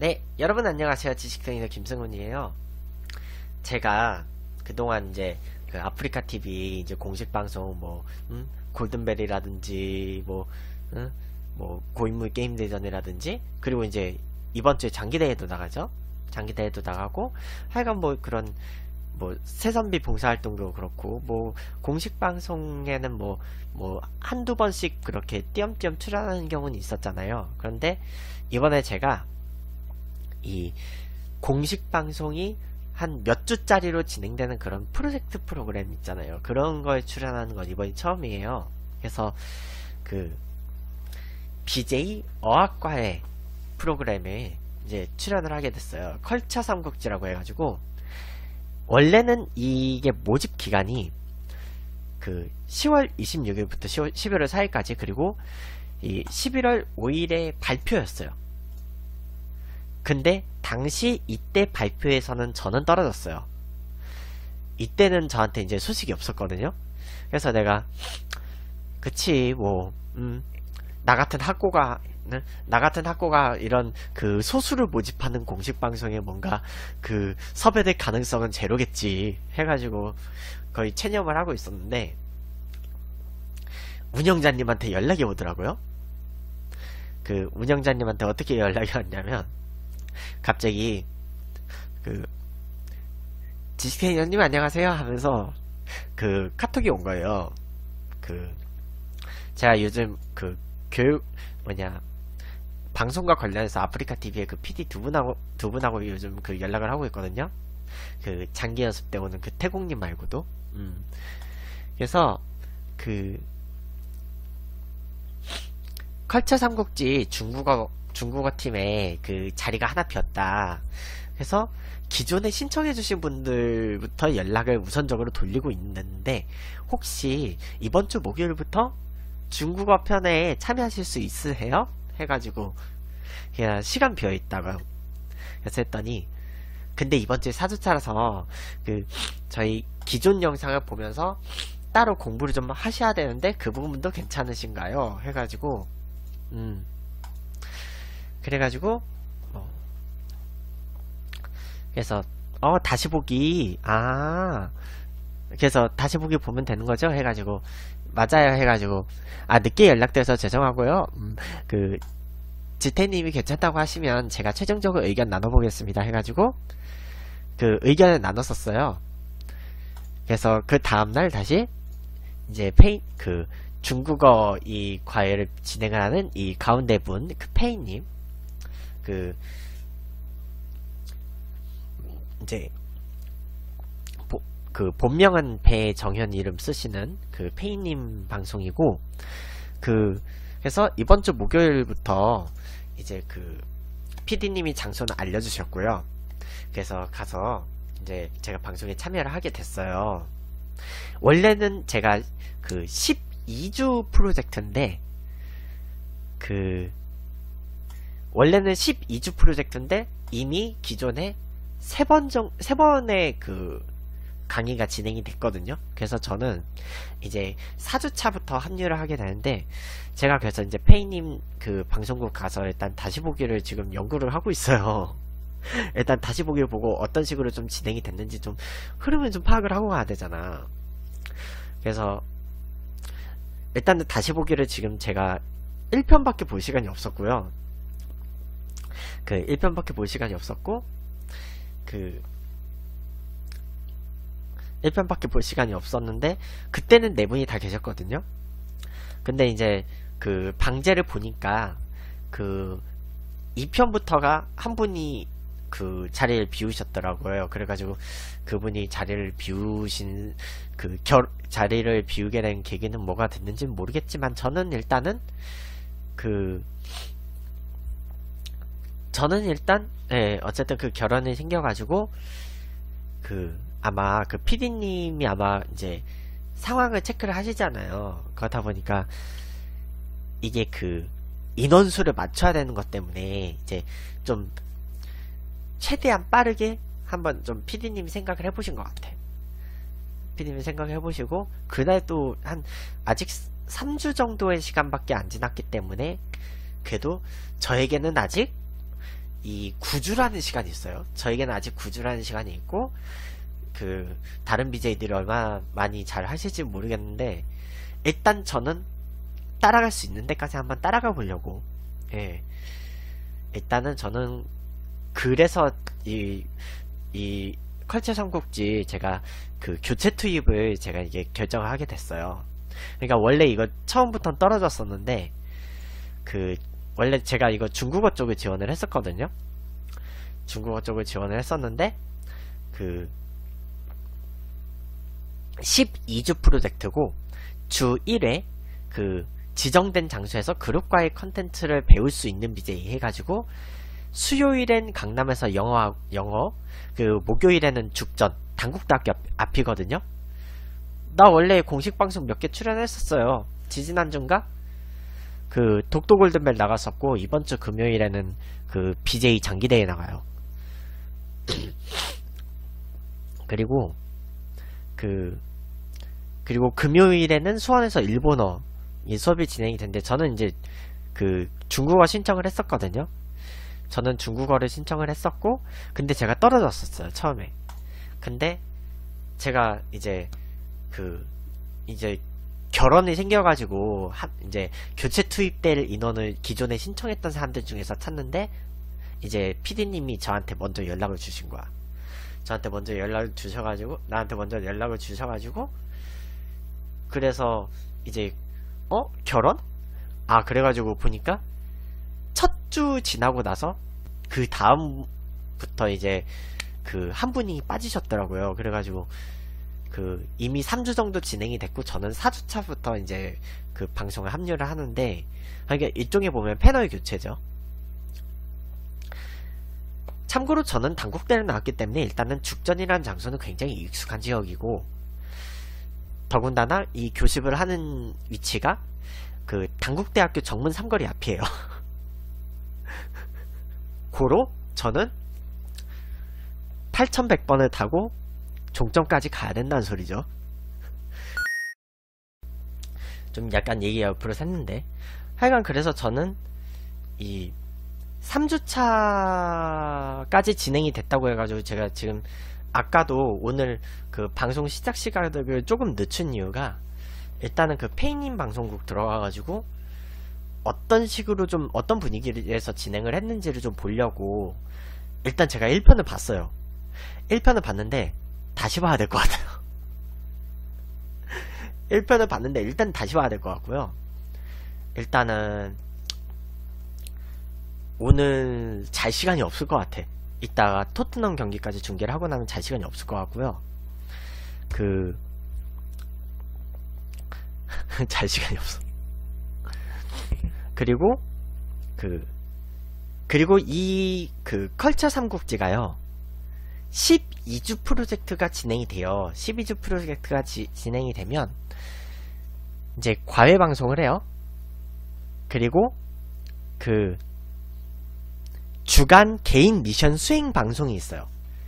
네, 여러분 안녕하세요. 지식trainer 김승훈이에요. 제가 그동안 이제 그 아프리카 TV 이제 공식 방송 골든벨이라든지 고인물 게임 대전이라든지 그리고 이제 이번 주에 장기대회도 나가죠. 장기대회도 나가고 하여간 그런 새선비 봉사활동도 그렇고 공식 방송에는 한두 번씩 그렇게 띄엄띄엄 출연하는 경우는 있었잖아요. 그런데 이번에 제가 이 공식 방송이 한 몇 주짜리로 진행되는 그런 프로젝트 프로그램 있잖아요. 그런 거에 출연하는 건 이번이 처음이에요. 그래서 그 BJ 어학과의 프로그램에 이제 출연을 하게 됐어요. 컬처 삼국지라고 해가지고, 원래는 이게 모집 기간이 그 10월 26일부터 11월 4일까지 그리고 이 11월 5일에 발표였어요. 근데 당시 이때 발표에서는 저는 떨어졌어요. 이때는 저한테 이제 소식이 없었거든요. 그래서 내가 그치 나 같은 학고가 이런 그 소수를 모집하는 공식 방송에 뭔가 그 섭외될 가능성은 제로겠지 해가지고 거의 체념을 하고 있었는데, 운영자님한테 연락이 오더라고요. 그 운영자님한테 어떻게 연락이 왔냐면, 갑자기 지식트레이너님 안녕하세요 하면서 그 카톡이 온 거예요. 제가 요즘 교육 방송과 관련해서 아프리카 TV의 그 PD 두 분하고 요즘 연락을 하고 있거든요. 장기 연습 때 오는 태국님 말고도. 그래서 컬처 삼국지 중국어 팀에 자리가 하나 비었다. 그래서 기존에 신청해주신 분들부터 연락을 우선적으로 돌리고 있는데, 혹시 이번 주 목요일부터 중국어 편에 참여하실 수 있으세요? 해가지고 그냥 시간 비어있다고. 그래서 했더니, 근데 이번 주에 4주차라서 저희 기존 영상을 보면서 따로 공부를 좀 하셔야 되는데 그 부분도 괜찮으신가요? 해가지고 그래가지고 그래서 다시 보기 그래서 다시 보기 보면 되는 거죠? 해가지고 맞아요 해가지고 늦게 연락드려서 죄송하고요. 지태님이 괜찮다고 하시면 제가 최종적으로 의견 나눠보겠습니다 해가지고 의견을 나눴었어요. 그래서 그 다음날 다시 이제 중국어 이 과외를 진행을 하는 이 가운데 분, 페이님, 이제 본명은 배정현 이름 쓰시는 페이님 방송이고, 그래서 이번 주 목요일부터 이제 PD님이 장소는 알려주셨고요. 그래서 가서 이제 제가 방송에 참여를 하게 됐어요. 원래는 제가 12주 프로젝트인데, 원래는 12주 프로젝트인데 이미 기존에 3번의 강의가 진행이 됐거든요. 그래서 저는 이제 4주차부터 합류를 하게 되는데, 제가 그래서 이제 페이님 방송국 가서 일단 다시 보기를 지금 연구를 하고 있어요. 일단 다시 보기를 보고 어떤 식으로 좀 진행이 됐는지 좀 흐름을 좀 파악을 하고 가야 되잖아. 그래서 일단은 다시 보기를 지금 제가 1편밖에 볼 시간이 없었고요. 1편밖에 볼 시간이 없었고 1편밖에 볼 시간이 없었는데, 그때는 4분이 다 계셨거든요. 근데 이제 방제를 보니까 2편부터가 한 분이 자리를 비우셨더라고요. 그래가지고 그분이 자리를 비우신 자리를 비우게 된 계기는 뭐가 됐는지는 모르겠지만, 저는 일단 어쨌든 결혼이 생겨가지고 아마 PD님이 아마 이제 상황을 체크를 하시잖아요. 그렇다 보니까 이게 인원수를 맞춰야 되는 것 때문에 이제 좀 최대한 빠르게 한번 좀 PD님이 생각을 해보신 것 같아요. PD님이 생각을 해보시고, 그날도 아직 3주 정도의 시간밖에 안 지났기 때문에 그래도 저에게는 아직 이 구주라는 시간이 있어요. 저에게는 아직 구주라는 시간이 있고, 그 다른 BJ들이 얼마나 많이 잘 하실지 모르겠는데, 일단 저는 따라갈 수 있는 데까지 한번 따라가 보려고. 예. 일단은 저는 그래서 이 컬처 삼국지 제가 그 교체 투입을 제가 이게 결정을 하게 됐어요. 그러니까 원래 이거 처음부터 떨어졌었는데, 그 원래 제가 이거 중국어 쪽을 지원을 했었거든요. 중국어 쪽을 지원을 했었는데, 그 12주 프로젝트고, 주 1회 그 지정된 장소에서 그룹과의 컨텐츠를 배울 수 있는 BJ 해가지고, 수요일엔 강남에서 영어, 그 목요일에는 죽전 단국대학교 앞이거든요. 나 원래 공식 방송 몇 개 출연했었어요. 지지난주인가? 그 독도 골든벨 나갔었고, 이번 주 금요일에는 그 BJ 장기대회 나가요. 그리고 그리고 금요일에는 수원에서 일본어 이 수업이 진행이 된대. 저는 이제 그 중국어 신청을 했었거든요. 저는 중국어를 신청을 했었고, 근데 제가 떨어졌었어요, 처음에. 근데 제가 이제 이제 결혼이 생겨가지고 이제 교체 투입될 인원을 기존에 신청했던 사람들 중에서 찾는데, 이제 PD님이 저한테 먼저 연락을 주신 거야. 저한테 먼저 연락을 주셔가지고, 나한테 먼저 연락을 주셔가지고, 그래서 이제 결혼? 그래가지고 보니까 첫 주 지나고 나서 그 다음부터 이제 그 한 분이 빠지셨더라고요. 그래가지고 그 이미 3주 정도 진행이 됐고, 저는 4주차부터 이제 그 방송을 합류를 하는데, 그러니까 일종의 보면 패널 교체죠. 참고로 저는 단국대를 나왔기 때문에 일단은 죽전이라는 장소는 굉장히 익숙한 지역이고, 더군다나 이 교습을 하는 위치가 그 단국대학교 정문 삼거리 앞이에요. 고로 저는 8100번을 타고 종점까지 가야 된다는 소리죠. 좀 약간 얘기가 옆으로 샜는데, 하여간 그래서 저는 이 3주차까지 진행이 됐다고 해가지고, 제가 지금 아까도 오늘 그 방송 시작 시간을 조금 늦춘 이유가, 일단은 그 페이님 방송국 들어가가지고 어떤 식으로 좀 어떤 분위기에서 진행을 했는지를 좀 보려고 일단 제가 1편을 봤어요. 1편을 봤는데 다시 봐야 될 것 같아요. 1편을 봤는데 일단 다시 봐야 될 것 같고요. 일단은 오늘 잘 시간이 없을 것 같아. 이따가 토트넘 경기까지 중계를 하고 나면 잘 시간이 없을 것 같고요. 잘 시간이 없어. 그리고 이 컬처 삼국지가요, 12주 프로젝트가 진행이 돼요. 12주 프로젝트가 진행이 되면 이제 과외 방송을 해요. 그리고 주간 개인 미션 수행 방송이 있어요.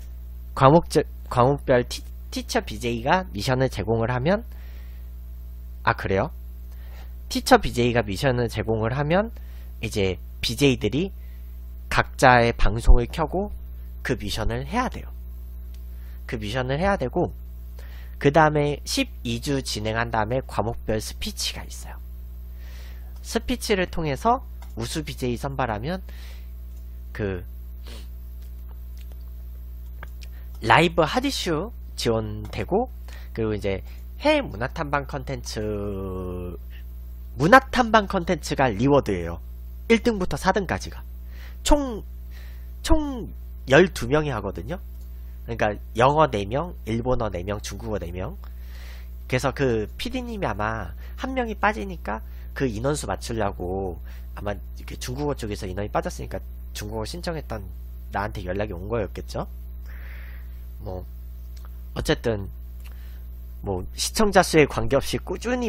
과목별 티처 BJ가 미션을 제공을 하면, 그래요? 티처 BJ가 미션을 제공을 하면 이제 BJ들이 각자의 방송을 켜고 그 미션을 해야 돼요. 그 미션을 해야 되고, 그 다음에 12주 진행한 다음에 과목별 스피치가 있어요. 스피치를 통해서 우수 BJ 선발하면 라이브 하디슈 지원되고, 그리고 이제 해외 문화탐방 컨텐츠가 리워드예요. 1등부터 4등까지가 총 12명이 하거든요. 그러니까 영어 4명, 일본어 4명, 중국어 4명. 그래서 그 PD님이 아마 한 명이 빠지니까 그 인원수 맞추려고 아마 중국어 쪽에서 인원이 빠졌으니까 중국어 신청했던 나한테 연락이 온 거였겠죠. 어쨌든 시청자 수에 관계없이 꾸준히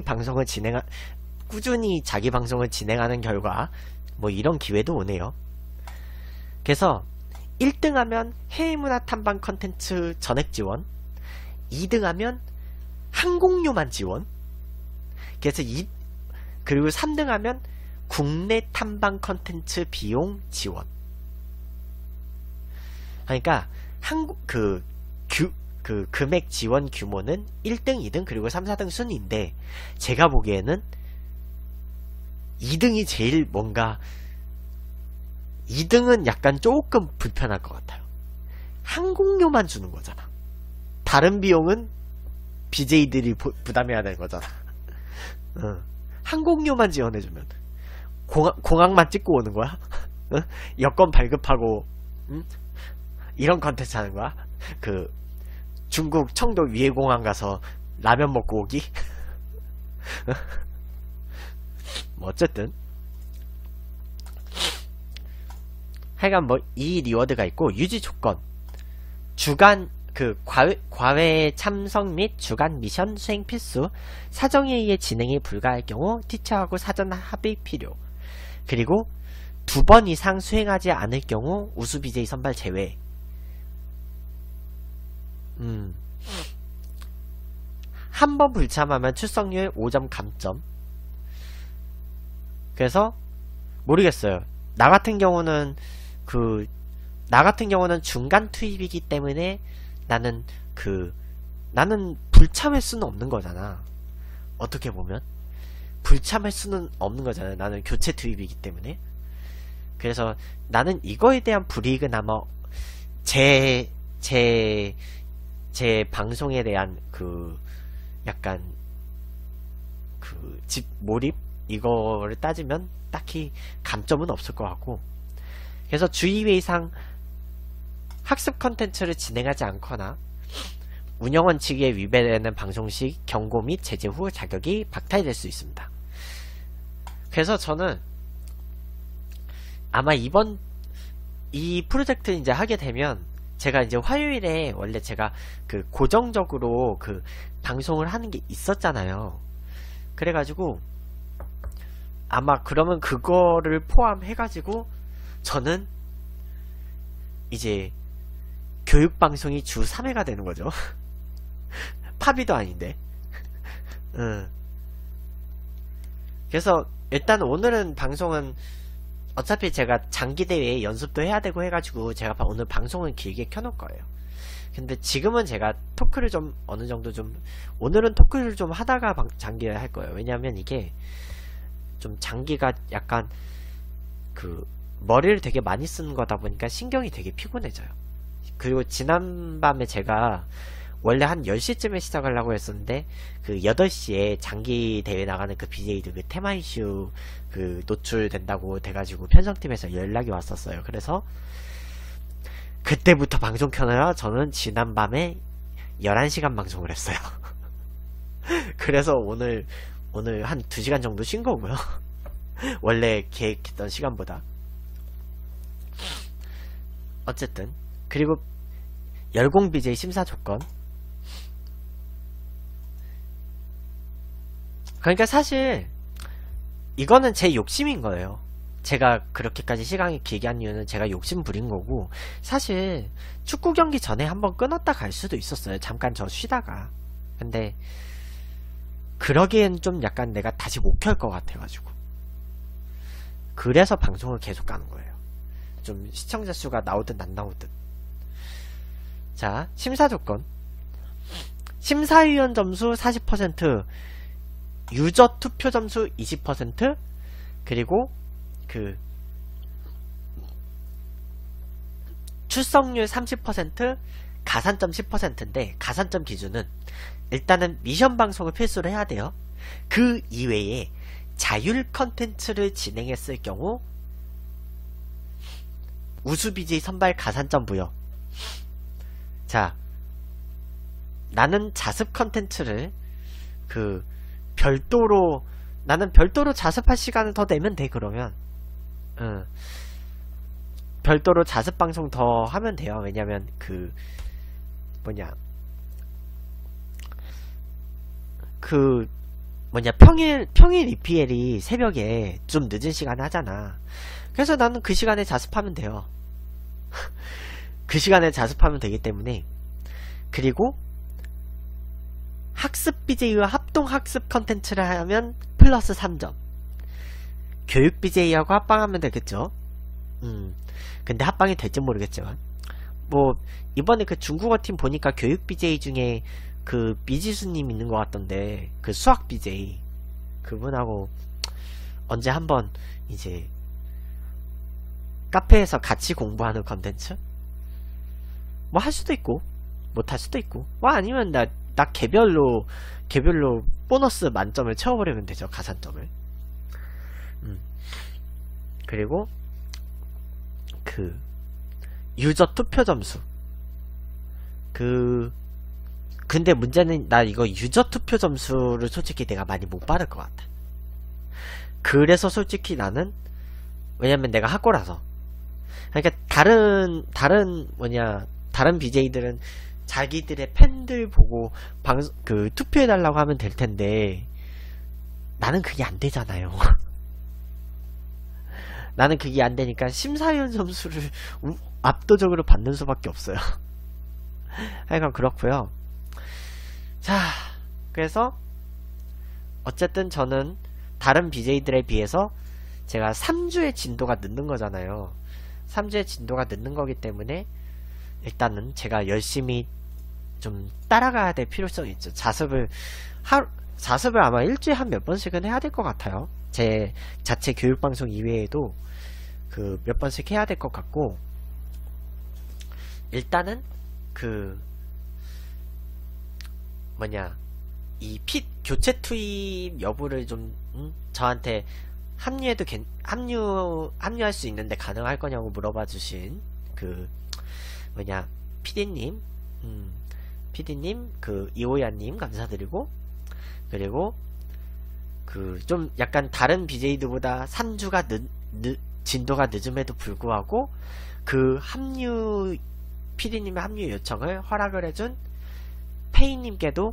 자기 방송을 진행하는 결과 이런 기회도 오네요. 그래서 1등하면 해외문화 탐방 컨텐츠 전액 지원, 2등하면 항공료만 지원, 그래서 그리고 3등하면 국내 탐방 컨텐츠 비용 지원. 그러니까 그 금액 지원 규모는 1등, 2등 그리고 3, 4등 순인데 제가 보기에는 2등이 제일 뭔가 2등은 약간 조금 불편할 것 같아요. 항공료만 주는 거잖아. 다른 비용은 BJ들이 부담해야 되는 거잖아. 항공료만 지원해주면 공항만 찍고 오는 거야? 여권 발급하고 이런 컨텐츠 하는 거야? 그 중국 청도 위해공항 가서 라면 먹고 오기? 뭐 어쨌든 하여간 뭐 이 리워드가 있고 유지 조건 주간 과외 참석 및 주간 미션 수행 필수 사정에 의해 진행이 불가할 경우 티처하고 사전 합의 필요 그리고 2번 이상 수행하지 않을 경우 우수 BJ 선발 제외 한 번 불참하면 출석률 5점 감점 그래서 모르겠어요. 나 같은 경우는 중간 투입이기 때문에 나는 불참할 수는 없는 거잖아. 어떻게 보면 불참할 수는 없는 거잖아. 나는 교체 투입이기 때문에. 그래서 나는 이거에 대한 불이익은 아마 제 방송에 대한 약간 집 몰입 이거를 따지면 딱히 감점은 없을 것 같고 그래서 주의회의상 학습 컨텐츠를 진행하지 않거나 운영 원칙에 위배되는 방송 시 경고 및 제재 후 자격이 박탈될 수 있습니다. 그래서 저는 아마 이 프로젝트 이제 하게 되면 제가 이제 화요일에 원래 제가 고정적으로 방송을 하는 게 있었잖아요. 그래가지고 아마 그러면 그거를 포함해가지고 저는 이제 교육방송이 주 3회가 되는 거죠. 파비도 아닌데. 그래서 일단 오늘은 방송은 어차피 제가 장기대회 연습도 해야 되고 해가지고 제가 오늘 방송은 길게 켜놓을 거예요. 근데 지금은 제가 토크를 좀 어느정도 오늘은 토크를 좀 하다가 장기를 할 거예요. 왜냐하면 이게 좀 장기가 약간 머리를 되게 많이 쓰는 거다 보니까 신경이 되게 피곤해져요. 그리고 지난밤에 제가 원래 한 10시쯤에 시작하려고 했었는데 8시에 장기 대회 나가는 BJ들 테마 이슈 노출된다고 돼가지고 편성팀에서 연락이 왔었어요. 그래서 그때부터 방송 켜놔야 저는 지난밤에 11시간 방송을 했어요. 그래서 오늘 한 2시간 정도 쉰 거고요. 원래 계획했던 시간보다. 어쨌든 그리고 열공 BJ 심사 조건 그러니까 사실 이거는 제 욕심인 거예요. 제가 그렇게까지 시간이 길게 한 이유는 제가 욕심 부린 거고 사실 축구 경기 전에 한번 끊었다 갈 수도 있었어요. 잠깐 저 쉬다가. 근데 그러기엔 좀 약간 내가 다시 못 켤 것 같아가지고 그래서 방송을 계속 가는 거예요. 좀 시청자 수가 나오든 안 나오든. 자, 심사 조건 심사위원 점수 40% 유저 투표 점수 20% 그리고 출석률 30% 가산점 10%인데 가산점 기준은 일단은 미션 방송을 필수로 해야 돼요. 그 이외에 자율 컨텐츠를 진행했을 경우 우수 BJ 선발 가산점 부여. 자, 나는 자습 컨텐츠를 나는 별도로 자습할 시간을 더 내면 돼. 그러면 별도로 자습 방송 더 하면 돼요. 왜냐면 평일 EPL이 새벽에 좀 늦은 시간에 하잖아. 그래서 나는 그 시간에 자습하면 돼요. 그 시간에 자습하면 되기 때문에. 그리고 학습 BJ와 합동학습 컨텐츠를 하면 플러스 3점. 교육 BJ하고 합방하면 되겠죠. 근데 합방이 될지 모르겠지만 뭐 이번에 그 중국어 팀 보니까 교육 BJ 중에 그 미지수님 있는 것 같던데, 그 수학 BJ 그분하고 언제 한번 이제 카페에서 같이 공부하는 컨텐츠 뭐 할 수도 있고 못 할 수도 있고, 뭐 아니면 나 개별로 보너스 만점을 채워버리면 되죠, 가산점을. 그리고 그 유저 투표 점수, 근데 문제는 나 이거 유저 투표 점수를 솔직히 내가 많이 못 받을 것 같아. 그래서 솔직히 나는, 왜냐면 내가 학고라서. 그러니까 다른 BJ들은 자기들의 팬들 보고 투표해달라고 하면 될 텐데, 나는 그게 안 되잖아요. 나는 그게 안 되니까 심사위원 점수를 압도적으로 받는 수밖에 없어요. 하여간 그렇고요. 자, 그래서 어쨌든 저는 다른 BJ들에 비해서 제가 3주의 진도가 늦는 거잖아요. 3주의 진도가 늦는 거기 때문에 일단은 제가 열심히 좀 따라가야 될 필요성이 있죠. 자습을 아마 일주일에 한 몇 번씩은 해야 될 것 같아요. 제 자체 교육방송 이외에도 그 몇 번씩 해야 될 것 같고, 일단은 이 교체 투입 여부를 좀 저한테 합류할 수 있는데 가능할 거냐고 물어봐 주신 PD님, 이호야님 감사드리고, 그리고 좀 약간 다른 BJ들보다 3주가 진도가 늦음에도 불구하고 PD님의 합류 요청을 허락을 해준 페이님께도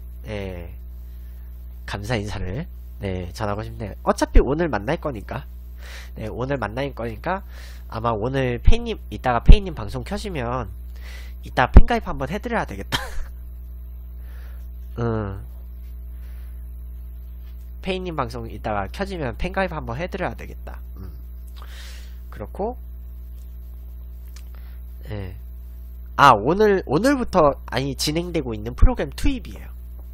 감사 인사를 전하고 싶네요. 어차피 오늘 만날 거니까. 오늘 만날 거니까 아마 오늘 이따가 페이님 방송 켜시면 이따 팬가입 한번 해드려야 되겠다. 페이님 방송 이따가 켜지면 팬가입 한번 해드려야 되겠다. 그렇고, 오늘부터 진행되고 있는 프로그램 투입이에요.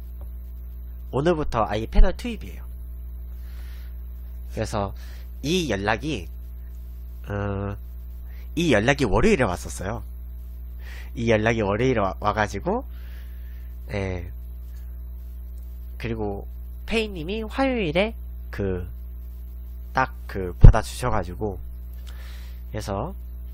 오늘부터 아예 패널 투입이에요. 그래서 이 연락이 월요일에 왔었어요. 이 연락이 월요일에 와가지고, 그리고 페이님이 화요일에 받아주셔가지고, 그래서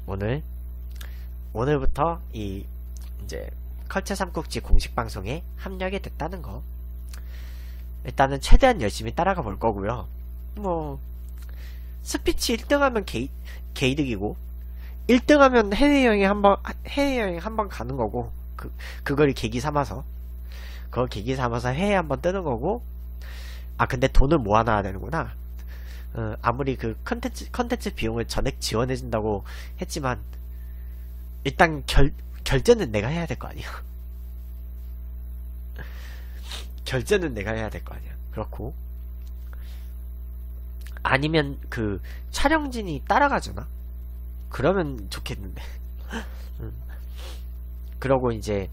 오늘부터 이제 컬처 삼국지 공식 방송에 합류하게 됐다는 거. 일단은 최대한 열심히 따라가 볼 거고요. 뭐 스피치 1등하면 개이득이고, 1등하면 해외여행 한번 가는 거고, 그걸 계기 삼아서 해외 한번 뜨는 거고. 근데 돈을 모아놔야 되는구나. 아무리 컨텐츠 비용을 전액 지원해준다고 했지만, 일단 결제는 내가 해야 될 거 아니야. 결제는 내가 해야 될 거 아니야. 그렇고, 아니면 촬영진이 따라가주나? 그러면 좋겠는데. 그러고 이제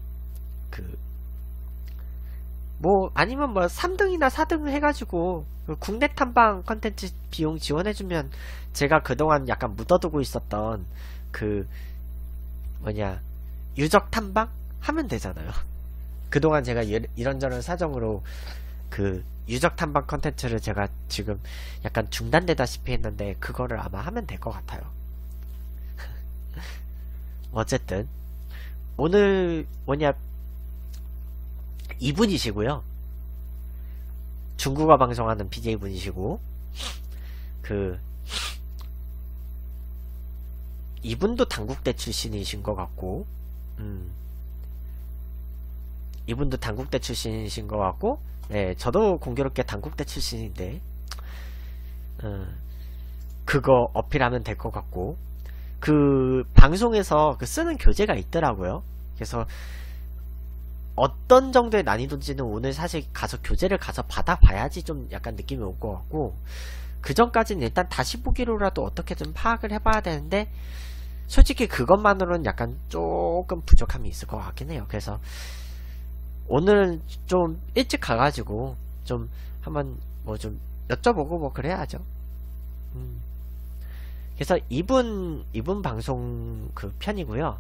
아니면 3등이나 4등 해가지고 국내 탐방 컨텐츠 비용 지원해주면, 제가 그동안 약간 묻어두고 있었던 유적 탐방 하면 되잖아요. 그동안 제가 이런저런 사정으로 유적 탐방 컨텐츠를 제가 지금 약간 중단되다시피 했는데, 그거를 아마 하면 될 것 같아요. 어쨌든 오늘 이분이시고요. 중국어 방송하는 BJ분이시고, 이분도 당국대 출신이신 것 같고, 이분도 당국대 출신이신 것 같고, 저도 공교롭게 당국대 출신인데, 그거 어필하면 될 것 같고, 방송에서 쓰는 교재가 있더라고요. 그래서 어떤 정도의 난이도인지는 오늘 사실 교재를 가서 받아봐야지 좀 약간 느낌이 올 것 같고, 그 전까지는 일단 다시 보기로라도 어떻게든 파악을 해봐야 되는데, 솔직히 그것만으로는 약간 조금 부족함이 있을 것 같긴 해요. 그래서 오늘은 좀 일찍 가가지고 좀 한번 뭐 좀 여쭤보고 뭐 그래야죠. 그래서 이분 방송 그 편이고요.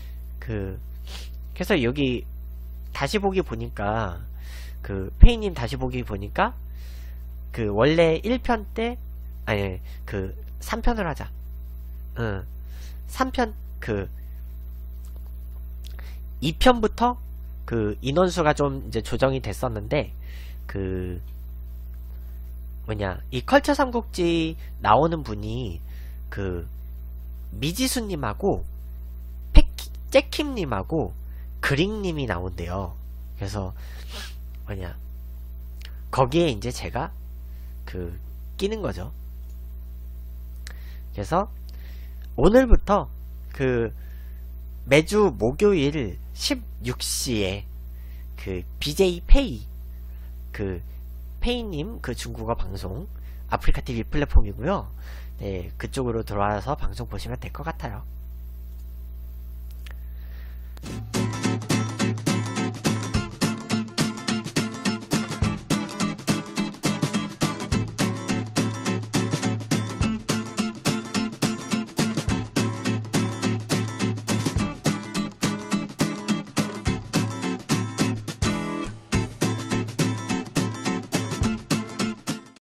그래서 여기 다시 보기 보니까 그 페이님 다시 보기 보니까 그 원래 1편 때 아니 그 3편을 하자. 3편 그 2편부터 그 인원수가 좀 이제 조정이 됐었는데 그 뭐냐 이 컬처 삼국지 나오는 분이 그 미지수님하고 잭킴님하고 그릭님이 나온대요. 그래서 뭐냐 거기에 이제 제가 그 끼는 거죠. 그래서 오늘부터 그 매주 목요일 16시에 그 BJ 페이 그 페이님 그 중국어 방송 아프리카 TV 플랫폼이고요. 네, 그쪽으로 들어와서 방송 보시면 될 것 같아요.